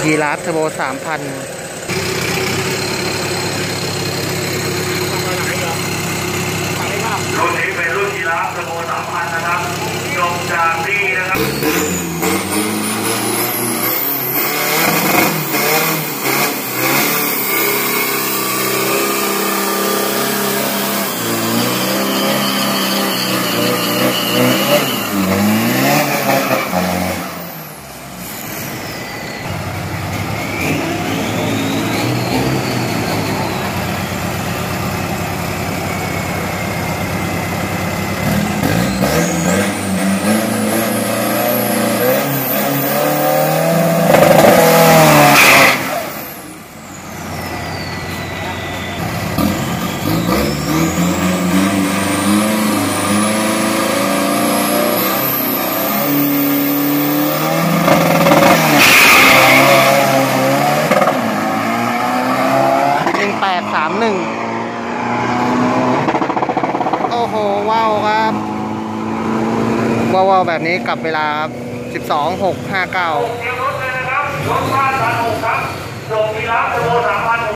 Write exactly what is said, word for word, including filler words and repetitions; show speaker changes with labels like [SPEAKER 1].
[SPEAKER 1] ยีราฟเทอร์โบสามพัน
[SPEAKER 2] รุ่นนี้เป็นรุ่นยีราฟเทอร์โบสามพันนะครับลงจากที่นะครับ
[SPEAKER 1] แปดสามหนึ่งโอ้โหว้าวครับว้าวแบบนี้กลับเวลาครับสิบสองหกห้าเก้า
[SPEAKER 2] เตรียมรถเลยนะครับรถบ้านสามหกครับส่งยีราฟเทอร์โบสามพัน